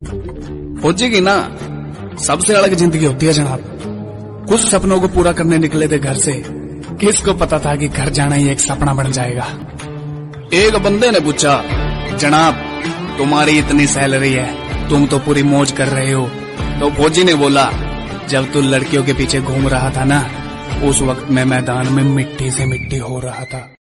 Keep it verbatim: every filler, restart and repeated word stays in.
फौजी की ना सबसे अलग जिंदगी होती है जनाब। कुछ सपनों को पूरा करने निकले थे घर से, किसको पता था कि घर जाना ही एक सपना बन जाएगा। एक बंदे ने पूछा, जनाब तुम्हारी इतनी सैलरी है, तुम तो पूरी मौज कर रहे हो। तो फौजी ने बोला, जब तू लड़कियों के पीछे घूम रहा था ना, उस वक्त मैं मैदान में मिट्टी से मिट्टी हो रहा था।